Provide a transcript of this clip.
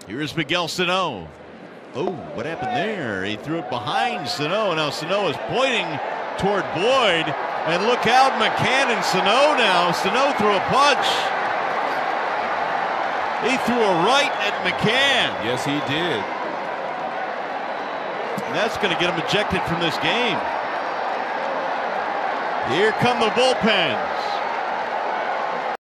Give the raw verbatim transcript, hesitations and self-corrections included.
Here's Miguel Sano. Oh, what happened there? He threw it behind Sano. Now Sano is pointing toward Boyd. And look out, McCann and Sano now. Sano threw a punch. He threw a right at McCann. Yes, he did. And that's going to get him ejected from this game. Here come the bullpen.